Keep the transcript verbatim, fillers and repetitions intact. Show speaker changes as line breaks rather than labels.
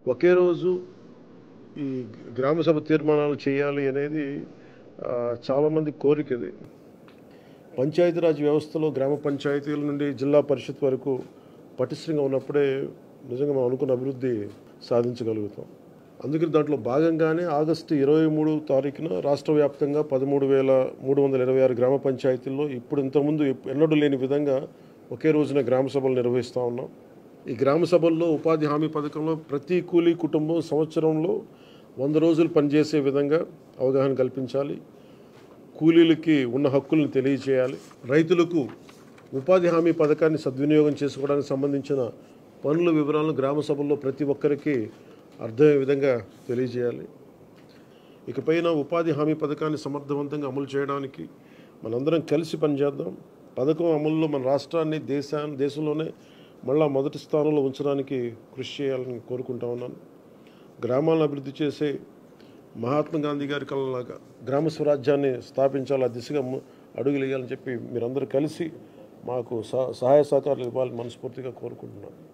ఒకే రోజు ఈ గ్రామ సభ తీర్మానాలు చేయాలి అనేది చాలామంది కోరికది. పంచాయతీరాజ్ వ్యవస్థలో గ్రామ పంచాయతీల నుండి జిల్లా పరిషత్ వరకు పటిష్టంగా ఉన్నప్పుడే నిజంగా మనం అనుకున్న అభివృద్ధి సాధించగలుగుతాం. అందుకని దాంట్లో భాగంగానే ఆగస్టు ఇరవై మూడు తారీఖున రాష్ట్ర వ్యాప్తంగా పదమూడు వేల మూడు వందల ఇరవై ఆరు గ్రామ పంచాయతీల్లో ఇప్పుడు ఇంతకుముందు ఎన్నడూ లేని విధంగా ఒకే రోజున గ్రామ సభలు నిర్వహిస్తూ ఉన్నాం. ఈ గ్రామ సభల్లో ఉపాధి హామీ పథకంలో ప్రతి కూలీ కుటుంబం సంవత్సరంలో వంద రోజులు పనిచేసే విధంగా అవగాహన కల్పించాలి. కూలీలకి ఉన్న హక్కులను తెలియజేయాలి. రైతులకు ఉపాధి హామీ పథకాన్ని సద్వినియోగం చేసుకోవడానికి సంబంధించిన పనుల వివరాలను గ్రామ సభల్లో ప్రతి ఒక్కరికి అర్థమయ్యే విధంగా తెలియజేయాలి. ఇకపైన ఉపాధి హామీ పథకాన్ని సమర్థవంతంగా అమలు చేయడానికి మనందరం కలిసి పనిచేద్దాం. పథకం అమలులో మన రాష్ట్రాన్ని దేశాన్ని దేశంలోనే మళ్ళా మొదటి స్థానంలో ఉంచడానికి కృషి చేయాలని కోరుకుంటా ఉన్నాను. గ్రామాలను అభివృద్ధి చేసే మహాత్మా గాంధీ గారి కళలాగా గ్రామ స్వరాజ్యాన్ని స్థాపించాలి, ఆ దిశగా అడుగులు వేయాలని చెప్పి మీరందరూ కలిసి మాకు సహాయ సహకారాలు ఇవ్వాలని మనస్ఫూర్తిగా కోరుకుంటున్నాను.